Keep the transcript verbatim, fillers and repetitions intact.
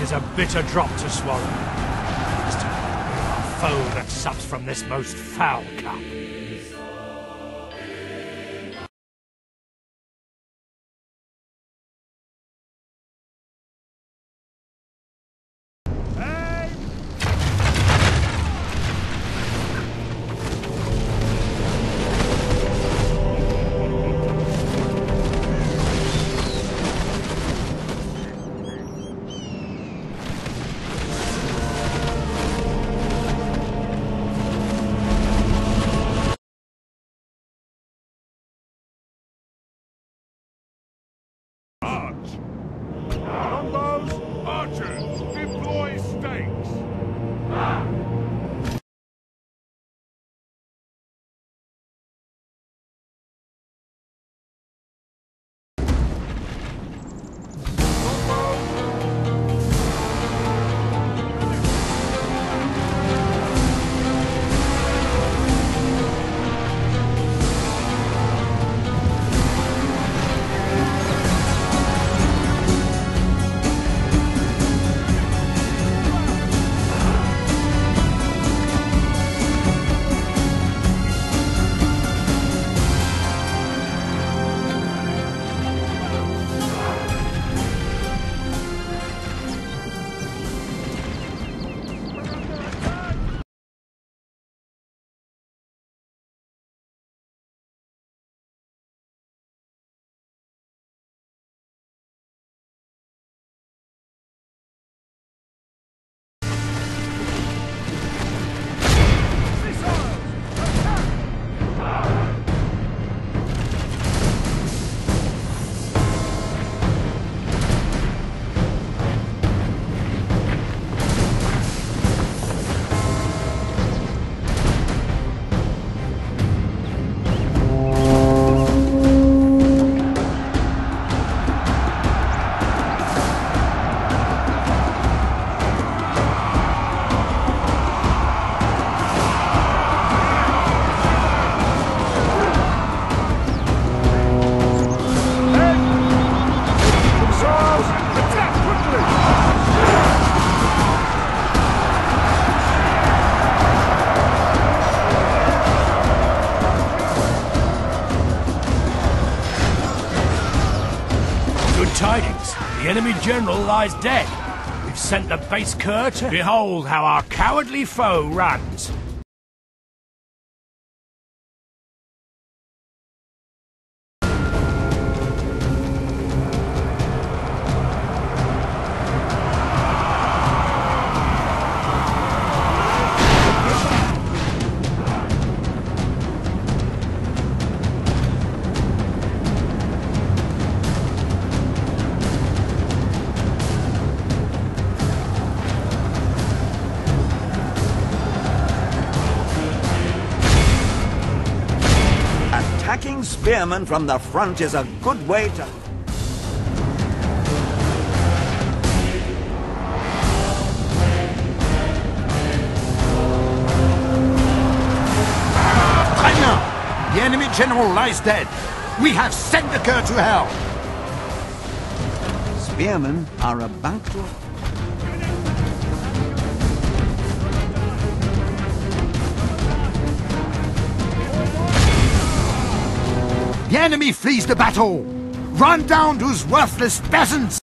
is a bitter drop to swallow. A foe that sups from this most foul cup. Longbows, archers, deploy stakes. Tidings. The enemy general lies dead. We've sent the base cur to behold how our cowardly foe runs. Attacking spearmen from the front is a good way to... Right now! The enemy general lies dead. We have sent the cur to hell. Spearmen are about to... The enemy flees the battle! Run down those worthless peasants!